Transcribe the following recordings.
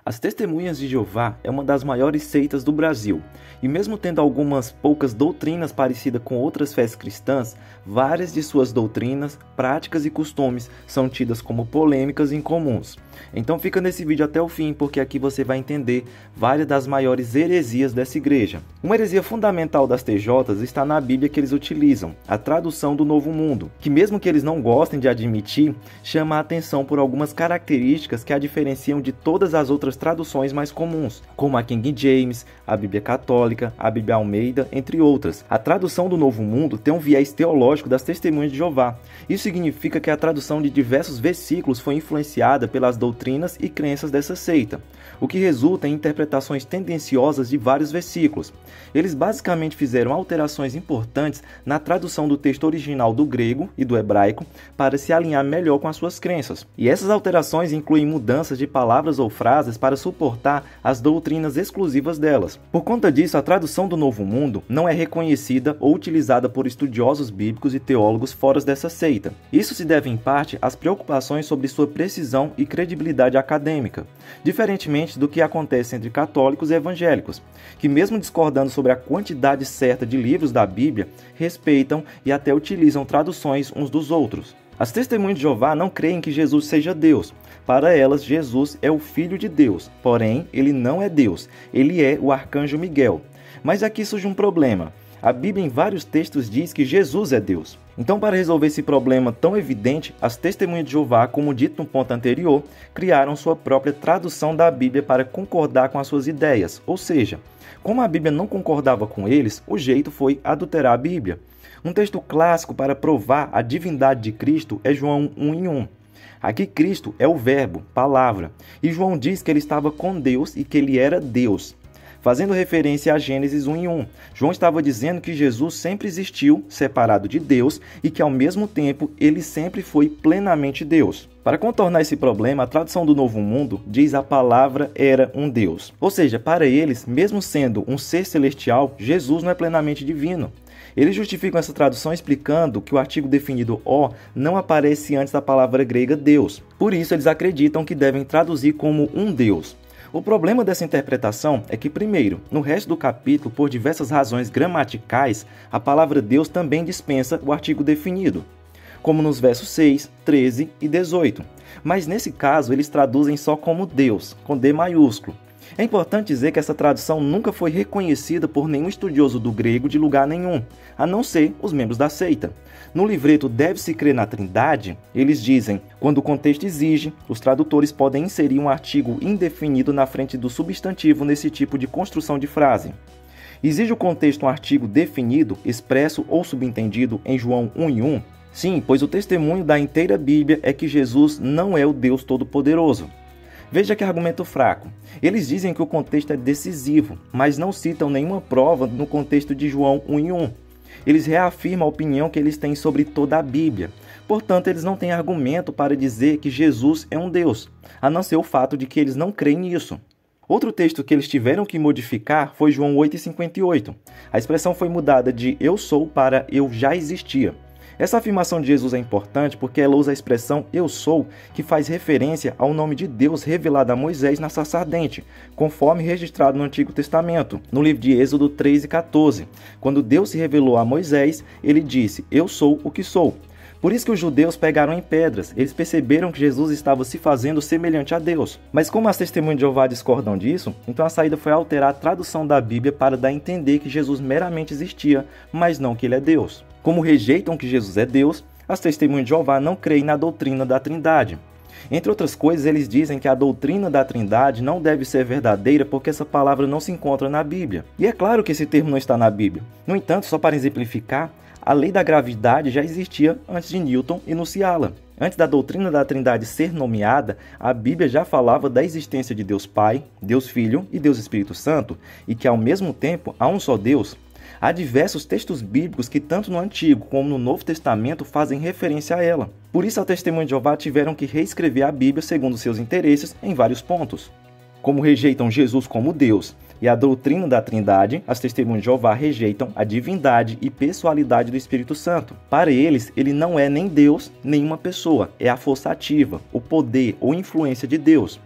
As Testemunhas de Jeová é uma das maiores seitas do Brasil, e mesmo tendo algumas poucas doutrinas parecidas com outras fés cristãs, várias de suas doutrinas, práticas e costumes são tidas como polêmicas e incomuns. Então fica nesse vídeo até o fim, porque aqui você vai entender várias das maiores heresias dessa igreja. Uma heresia fundamental das TJs está na Bíblia que eles utilizam, a tradução do Novo Mundo, que mesmo que eles não gostem de admitir, chama a atenção por algumas características que a diferenciam de todas as outras traduções mais comuns, como a King James, a Bíblia Católica, a Bíblia Almeida, entre outras. A tradução do Novo Mundo tem um viés teológico das Testemunhas de Jeová. Isso significa que a tradução de diversos versículos foi influenciada pelas doutrinas e crenças dessa seita, o que resulta em interpretações tendenciosas de vários versículos. Eles basicamente fizeram alterações importantes na tradução do texto original do grego e do hebraico para se alinhar melhor com as suas crenças. E essas alterações incluem mudanças de palavras ou frases para suportar as doutrinas exclusivas delas. Por conta disso, a tradução do Novo Mundo não é reconhecida ou utilizada por estudiosos bíblicos e teólogos fora dessa seita. Isso se deve em parte às preocupações sobre sua precisão e credibilidade acadêmica, diferentemente do que acontece entre católicos e evangélicos, que mesmo discordando sobre a quantidade certa de livros da Bíblia, respeitam e até utilizam traduções uns dos outros. As Testemunhas de Jeová não creem que Jesus seja Deus. Para elas, Jesus é o Filho de Deus, porém, ele não é Deus, ele é o Arcanjo Miguel. Mas aqui surge um problema. A Bíblia em vários textos diz que Jesus é Deus. Então, para resolver esse problema tão evidente, as Testemunhas de Jeová, como dito no ponto anterior, criaram sua própria tradução da Bíblia para concordar com as suas ideias. Ou seja, como a Bíblia não concordava com eles, o jeito foi adulterar a Bíblia. Um texto clássico para provar a divindade de Cristo é João 1:1. Aqui Cristo é o verbo, palavra, e João diz que ele estava com Deus e que ele era Deus. Fazendo referência a Gênesis 1:1, João estava dizendo que Jesus sempre existiu, separado de Deus, e que ao mesmo tempo ele sempre foi plenamente Deus. Para contornar esse problema, a tradução do Novo Mundo diz a palavra era um Deus. Ou seja, para eles, mesmo sendo um ser celestial, Jesus não é plenamente divino. Eles justificam essa tradução explicando que o artigo definido "o" não aparece antes da palavra grega Deus. Por isso, eles acreditam que devem traduzir como um Deus. O problema dessa interpretação é que, primeiro, no resto do capítulo, por diversas razões gramaticais, a palavra Deus também dispensa o artigo definido, como nos versos 6, 13 e 18. Mas nesse caso, eles traduzem só como Deus, com D maiúsculo. É importante dizer que essa tradução nunca foi reconhecida por nenhum estudioso do grego de lugar nenhum, a não ser os membros da seita. No livreto Deve-se Crer na Trindade, eles dizem: quando o contexto exige, os tradutores podem inserir um artigo indefinido na frente do substantivo nesse tipo de construção de frase. Exige o contexto um artigo definido, expresso ou subentendido em João 1:1? Sim, pois o testemunho da inteira Bíblia é que Jesus não é o Deus Todo-Poderoso. Veja que argumento fraco. Eles dizem que o contexto é decisivo, mas não citam nenhuma prova no contexto de João 1:1. Eles reafirmam a opinião que eles têm sobre toda a Bíblia. Portanto, eles não têm argumento para dizer que Jesus é um Deus, a não ser o fato de que eles não creem nisso. Outro texto que eles tiveram que modificar foi João 8:58. A expressão foi mudada de "eu sou" para "eu já existia". Essa afirmação de Jesus é importante porque ela usa a expressão "eu sou", que faz referência ao nome de Deus revelado a Moisés na sarça ardente, conforme registrado no Antigo Testamento, no livro de Êxodo 3:14. Quando Deus se revelou a Moisés, ele disse: "Eu sou o que sou". Por isso que os judeus pegaram em pedras, eles perceberam que Jesus estava se fazendo semelhante a Deus. Mas como as Testemunhas de Jeová discordam disso, então a saída foi alterar a tradução da Bíblia para dar a entender que Jesus meramente existia, mas não que ele é Deus. Como rejeitam que Jesus é Deus, as Testemunhas de Jeová não creem na doutrina da Trindade. Entre outras coisas, eles dizem que a doutrina da Trindade não deve ser verdadeira porque essa palavra não se encontra na Bíblia. E é claro que esse termo não está na Bíblia. No entanto, só para exemplificar, a lei da gravidade já existia antes de Newton enunciá-la. Antes da doutrina da Trindade ser nomeada, a Bíblia já falava da existência de Deus Pai, Deus Filho e Deus Espírito Santo, e que ao mesmo tempo há um só Deus. Há diversos textos bíblicos que tanto no Antigo como no Novo Testamento fazem referência a ela. Por isso, a Testemunha de Jeová tiveram que reescrever a Bíblia segundo seus interesses em vários pontos. Como rejeitam Jesus como Deus e a doutrina da Trindade, as Testemunhas de Jeová rejeitam a divindade e pessoalidade do Espírito Santo. Para eles, ele não é nem Deus, nem uma pessoa, é a força ativa, o poder ou influência de Deus.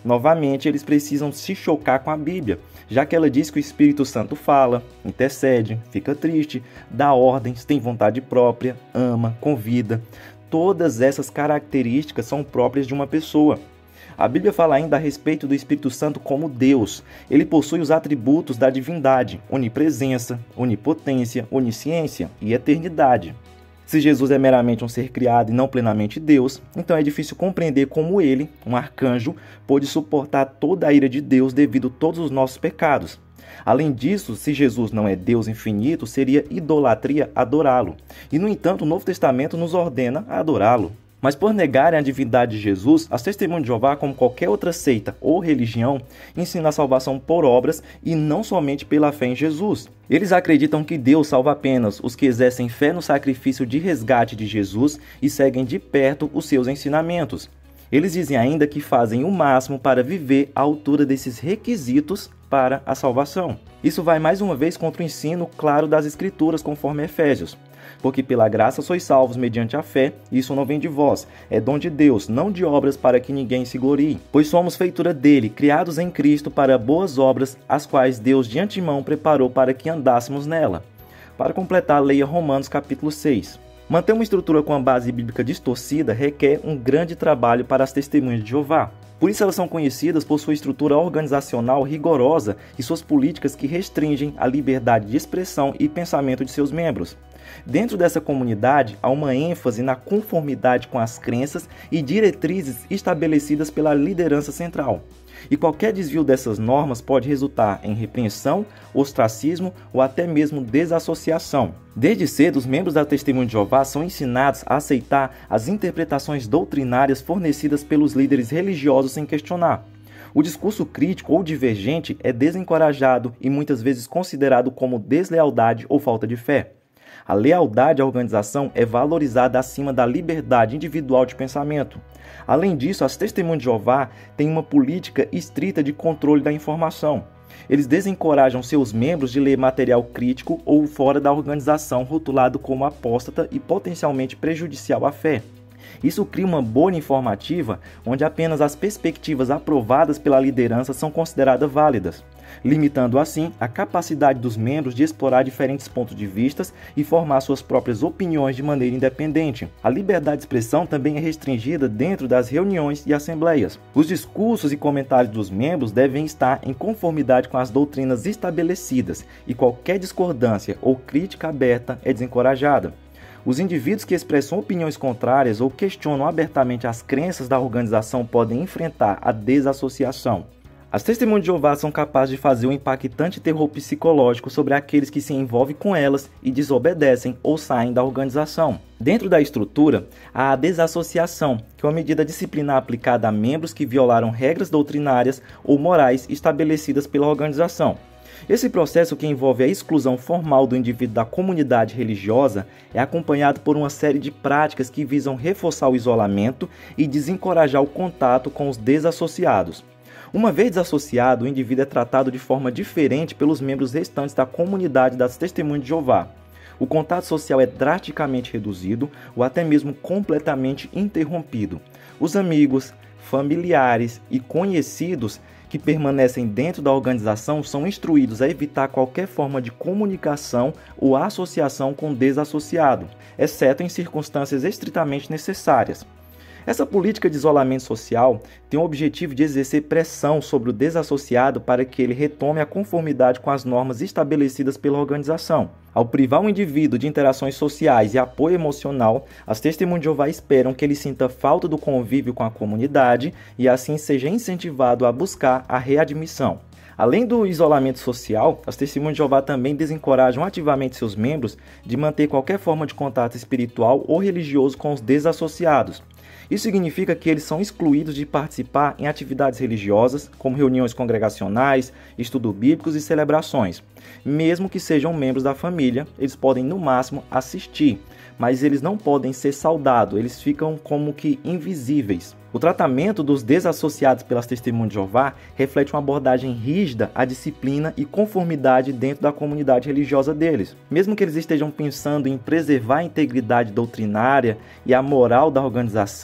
Novamente, eles precisam se chocar com a Bíblia, já que ela diz que o Espírito Santo fala, intercede, fica triste, dá ordens, tem vontade própria, ama, convida. Todas essas características são próprias de uma pessoa. A Bíblia fala ainda a respeito do Espírito Santo como Deus. Ele possui os atributos da divindade, onipresença, onipotência, onisciência e eternidade. Se Jesus é meramente um ser criado e não plenamente Deus, então é difícil compreender como ele, um arcanjo, pôde suportar toda a ira de Deus devido a todos os nossos pecados. Além disso, se Jesus não é Deus infinito, seria idolatria adorá-lo. E, no entanto, o Novo Testamento nos ordena a adorá-lo. Mas por negarem a divindade de Jesus, as Testemunhas de Jeová, como qualquer outra seita ou religião, ensina a salvação por obras e não somente pela fé em Jesus. Eles acreditam que Deus salva apenas os que exercem fé no sacrifício de resgate de Jesus e seguem de perto os seus ensinamentos. Eles dizem ainda que fazem o máximo para viver à altura desses requisitos para a salvação. Isso vai mais uma vez contra o ensino claro das Escrituras, conforme Efésios. Porque pela graça sois salvos mediante a fé, e isso não vem de vós, é dom de Deus, não de obras para que ninguém se glorie. Pois somos feitura dele, criados em Cristo para boas obras, as quais Deus de antemão preparou para que andássemos nela. Para completar, leia Romanos capítulo 6. Manter uma estrutura com a base bíblica distorcida requer um grande trabalho para as Testemunhas de Jeová. Por isso elas são conhecidas por sua estrutura organizacional rigorosa e suas políticas que restringem a liberdade de expressão e pensamento de seus membros. Dentro dessa comunidade, há uma ênfase na conformidade com as crenças e diretrizes estabelecidas pela liderança central. E qualquer desvio dessas normas pode resultar em repreensão, ostracismo ou até mesmo desassociação. Desde cedo, os membros da Testemunha de Jeová são ensinados a aceitar as interpretações doutrinárias fornecidas pelos líderes religiosos sem questionar. O discurso crítico ou divergente é desencorajado e muitas vezes considerado como deslealdade ou falta de fé. A lealdade à organização é valorizada acima da liberdade individual de pensamento. Além disso, as Testemunhas de Jeová têm uma política estrita de controle da informação. Eles desencorajam seus membros de ler material crítico ou fora da organização rotulado como apóstata e potencialmente prejudicial à fé. Isso cria uma bolha informativa onde apenas as perspectivas aprovadas pela liderança são consideradas válidas, limitando assim a capacidade dos membros de explorar diferentes pontos de vista e formar suas próprias opiniões de maneira independente. A liberdade de expressão também é restringida dentro das reuniões e assembleias. Os discursos e comentários dos membros devem estar em conformidade com as doutrinas estabelecidas e qualquer discordância ou crítica aberta é desencorajada. Os indivíduos que expressam opiniões contrárias ou questionam abertamente as crenças da organização podem enfrentar a desassociação. As Testemunhas de Jeová são capazes de fazer um impactante terror psicológico sobre aqueles que se envolvem com elas e desobedecem ou saem da organização. Dentro da estrutura, há a desassociação, que é uma medida disciplinar aplicada a membros que violaram regras doutrinárias ou morais estabelecidas pela organização. Esse processo, que envolve a exclusão formal do indivíduo da comunidade religiosa, é acompanhado por uma série de práticas que visam reforçar o isolamento e desencorajar o contato com os desassociados. Uma vez desassociado, o indivíduo é tratado de forma diferente pelos membros restantes da comunidade das Testemunhas de Jeová. O contato social é drasticamente reduzido ou até mesmo completamente interrompido. Os amigos, familiares e conhecidos que permanecem dentro da organização são instruídos a evitar qualquer forma de comunicação ou associação com o desassociado, exceto em circunstâncias estritamente necessárias. Essa política de isolamento social tem o objetivo de exercer pressão sobre o desassociado para que ele retome a conformidade com as normas estabelecidas pela organização. Ao privar o indivíduo de interações sociais e apoio emocional, as Testemunhas de Jeová esperam que ele sinta falta do convívio com a comunidade e assim seja incentivado a buscar a readmissão. Além do isolamento social, as Testemunhas de Jeová também desencorajam ativamente seus membros de manter qualquer forma de contato espiritual ou religioso com os desassociados. Isso significa que eles são excluídos de participar em atividades religiosas, como reuniões congregacionais, estudos bíblicos e celebrações. Mesmo que sejam membros da família, eles podem no máximo assistir, mas eles não podem ser saudados, eles ficam como que invisíveis. O tratamento dos desassociados pelas Testemunhas de Jeová reflete uma abordagem rígida à disciplina e conformidade dentro da comunidade religiosa deles. Mesmo que eles estejam pensando em preservar a integridade doutrinária e a moral da organização,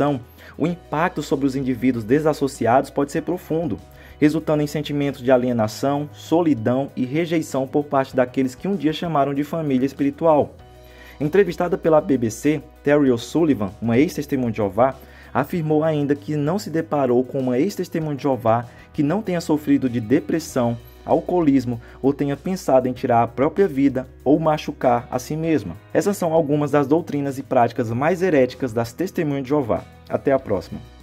O impacto sobre os indivíduos desassociados pode ser profundo, resultando em sentimentos de alienação, solidão e rejeição por parte daqueles que um dia chamaram de família espiritual. Entrevistada pela BBC, Terry O'Sullivan, uma ex-testemunha de Jeová, afirmou ainda que não se deparou com uma ex-testemunha de Jeová que não tenha sofrido de depressão, alcoolismo ou tenha pensado em tirar a própria vida ou machucar a si mesma. Essas são algumas das doutrinas e práticas mais heréticas das testemunhas de Jeová. Até a próxima.